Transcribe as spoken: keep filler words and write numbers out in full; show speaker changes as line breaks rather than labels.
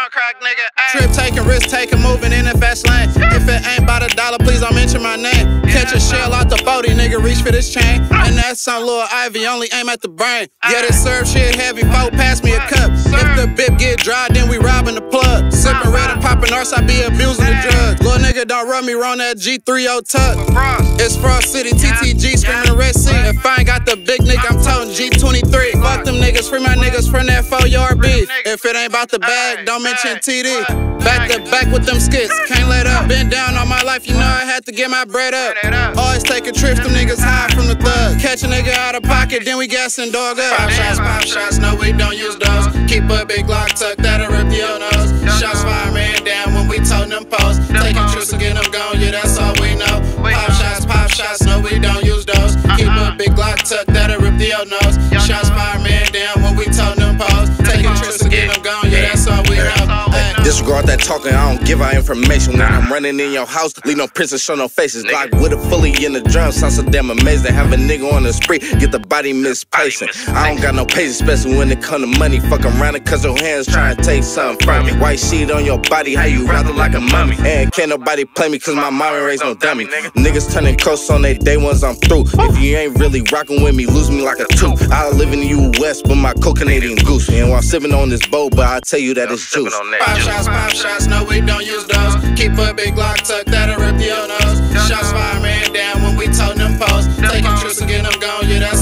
on crack, nigga. Ay.
Trip taking, risk taking, moving in the fast lane. If it ain't about a dollar, please don't mention my name. Catch a shell out the forty, nigga, reach for this chain. And that's on Lil Ivy, only aim at the brain. Yeah, this serve shit heavy, folk, pass me a cup. If the bip get dry, then we robbing the plug. Sipping red and popping arse, I be abusing the drugs. Little nigga don't rub me wrong, that G three oh tuck. It's Frost City, T T G, screaming the Red Sea. If I ain't got the big nigga, I'm toting G twenty-three. Fuck them niggas, free my niggas from that four yard beef. If it ain't about the bag, don't mention T D. Back to back with them skits, can't let up. Been down all my life, you know I had to get my bread up. Always taking trips, them niggas high from the thug. Catch a nigga out of pocket, then we gassing dog up. Pop shots, pop shots, no we don't use those. Keep a big Glock tucked, that'll rip the old nose. Shots fire man down when we toting them posts. Taking trips to get them gone, yeah that's all we know. Pop shots, pop shots, no we don't use those. Keep a big Glock tucked, that'll rip the old nose. Shots fire man down when we toting them posts. Taking trips to get them gone, yeah that's all we know.
Disregard that talking, I don't give out information. When I'm running in your house, leave no prints and show no faces. Glock with a fully in the drum, sound so damn amazing. Have a nigga on the street, get the body misplacing. I don't got no patience, especially when it come to money. Fuck around it cause your hands trying to take something from me. White sheet on your body, how you rather like a mummy. And can't nobody play me cause my mama raised no dummy. Niggas turning coast on they day ones, I'm through. If you ain't really rocking with me, lose me like a two. I live in the U S but my co-Canadian goose. And while I'm sipping on this bowl, but I tell you that it's juice.
Pop shots, pop shots, no we don't use those. Keep a big Glock tucked, that'll rip the old nose. Shots fire man down when we toting them posts. Taking trips to get them gone, yeah that's